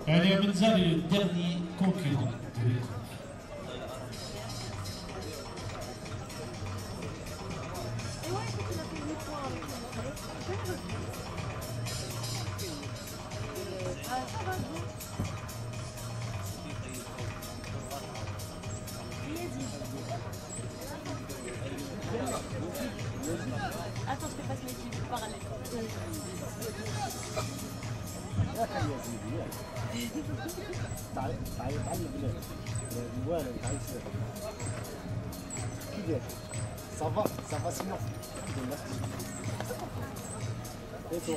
Allez, Menza, le dernier concurrent de l'épreuve. Attends, je te passe mes filles parallèles. يا اخي يا سيدي تعلم بالوالد تعيش كيفاش سافا سينو الحمد لله اي تو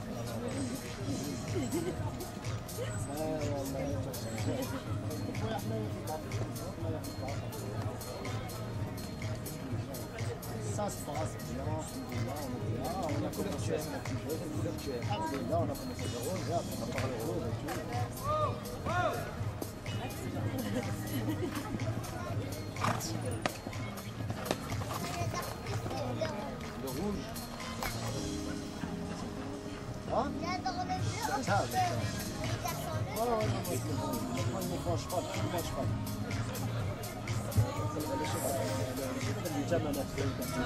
Ça se passe bien, on a commencé à se motiver, là on a commencé à zéro, là on a parlé de rose et tout. Le rouge. Hein? Ça, oh, non, il ne mange pas, il ne mange pas. اللي جمع نفسه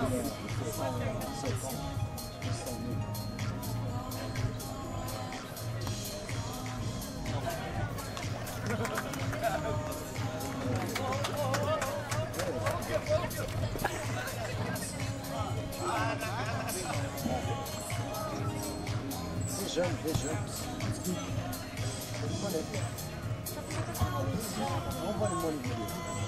des jeunes. On va les manipuler.